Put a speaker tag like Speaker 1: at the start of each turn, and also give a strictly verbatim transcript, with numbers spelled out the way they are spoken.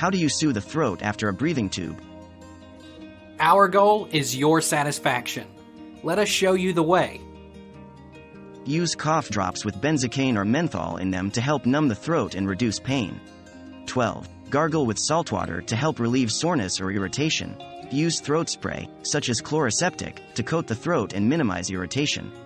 Speaker 1: How do you soothe the throat after a breathing tube?
Speaker 2: Our goal is your satisfaction. Let us show you the way.
Speaker 1: Use cough drops with benzocaine or menthol in them to help numb the throat and reduce pain. twelve. Gargle with salt water to help relieve soreness or irritation. Use throat spray, such as chloroseptic, to coat the throat and minimize irritation.